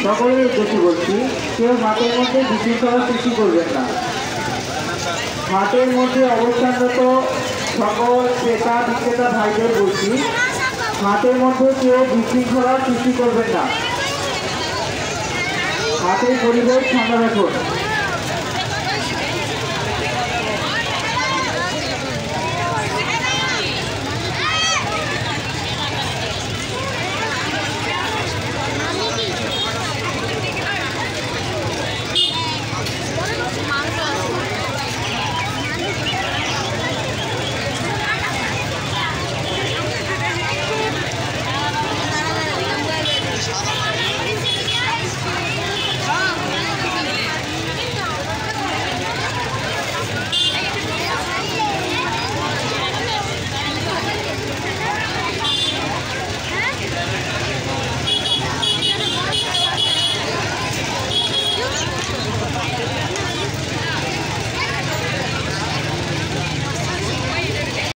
সকলের উদ্দেশ্যে বলছি, কেউ হাটের মধ্যে বিশৃঙ্খলা সৃষ্টি করবেন না। হাটের মধ্যে অবস্থানরত সকল ক্রেতা বিক্রেতা ভাইদের বলছি, হাটের মধ্যে কেউ বিশৃঙ্খলা সৃষ্টি করবেন না। হাটের পরিবেশ ঠান্ডা রাখুন।